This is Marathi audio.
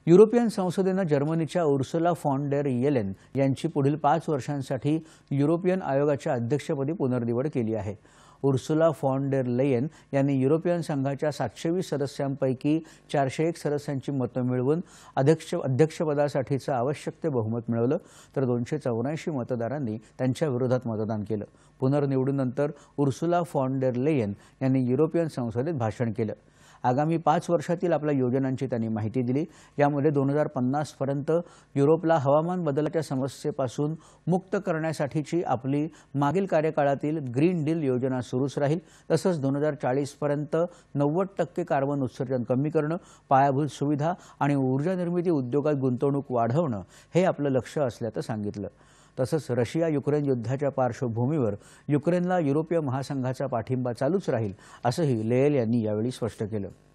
युरोपियन संसदेनं जर्मनीच्या उर्सुला फॉन डेर येलेन यांची पुढील 5 वर्षांसाठी युरोपियन आयोगाच्या अध्यक्षपदी पुनर्निवड केली आहे। उर्सुला फॉन डेर लेयन यांनी युरोपियन संघाच्या 720 सदस्यांपैकी 401 सदस्यांची मतं मिळवून अध्यक्षपदासाठीचं आवश्यक ते बहुमत मिळवलं, तर 284 मतदारांनी त्यांच्या विरोधात मतदान केलं। पुनर्निवडीनंतर उर्सुला फॉन डेर लेयन यांनी युरोपियन संसदेत भाषण केलं। आगामी 5 वर्षातील आपल्या योजनांची त्यांनी माहिती दिली। यामध्ये 2050 पर्यंत युरोपला हवामान बदलाच्या समस्येपासून मुक्त करण्यासाठीची आपली मागील कार्यकाळातील ग्रीन डील योजना सुरूच राहील। तसंच 2040 पर्यंत 90% कार्बन उत्सर्जन कमी करणं, पायाभूत सुविधा आणि ऊर्जा निर्मिती उद्योगात गुंतवणूक वाढवणं हे आपलं लक्ष्य असल्याचं सांगितलं। तसंच रशिया युक्रेन युद्धाच्या पार्श्वभूमीवर युक्रेनला युरोपीय महासंघाचा पाठिंबा चालूच राहील असंही लेयन यांनी यावेळी स्पष्ट केलं।